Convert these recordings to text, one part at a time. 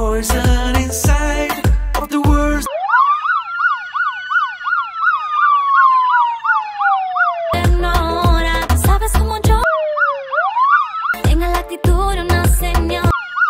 poison inside of the worst. Ahora tú sabes como yo. Tenga la actitud de una señora.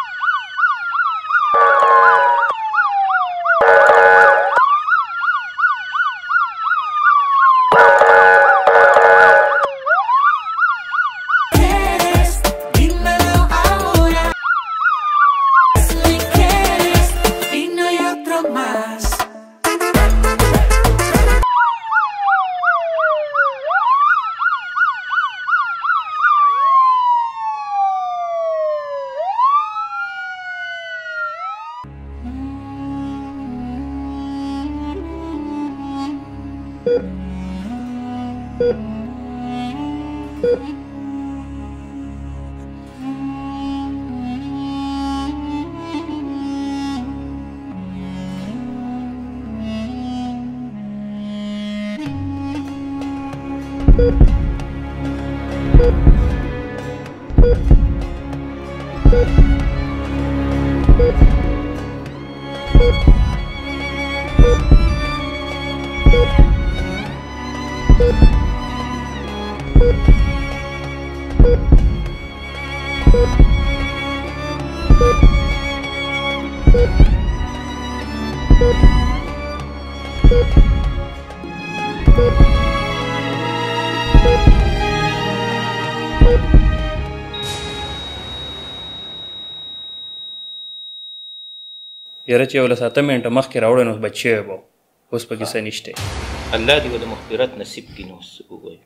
یاره چې یو له ساته منټه مخکې راوړی نو بچ شوی به اوس پکې څه نشته الله دې د مغفرت نصیب کړي نو ووایو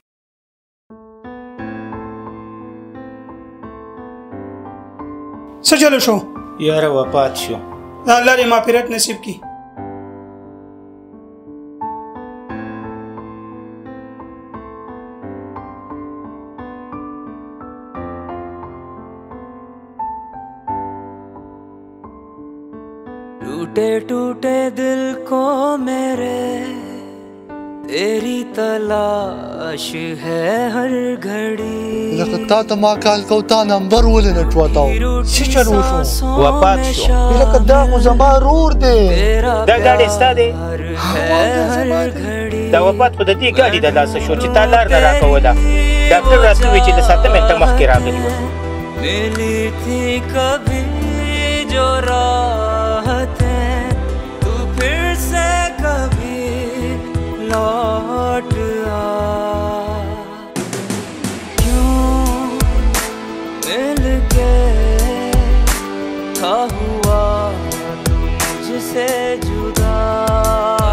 څه چلو شو یاره وفات شو الله دې مغفرت نصیب کړي टूटे टूटे दिल को मेरे तेरी तलाश है हर घड़ी لکه تا ته ما کال کو تا نمبر ولې نه چوتاو څه چل وشو وفات شو لکه دا خو زما رور دی دا ګاډی ستا دی دا وفات خو د دې ګاډي د لاسه شو چې تا لار نه راکوله ډاکټر راته وویل چې د ساته منټه مخکې راغلي وو मिली थी कभी जो राहतें तू फिर से कभी लौट आ क्यों मिल के था हुआ तुझसे जुदा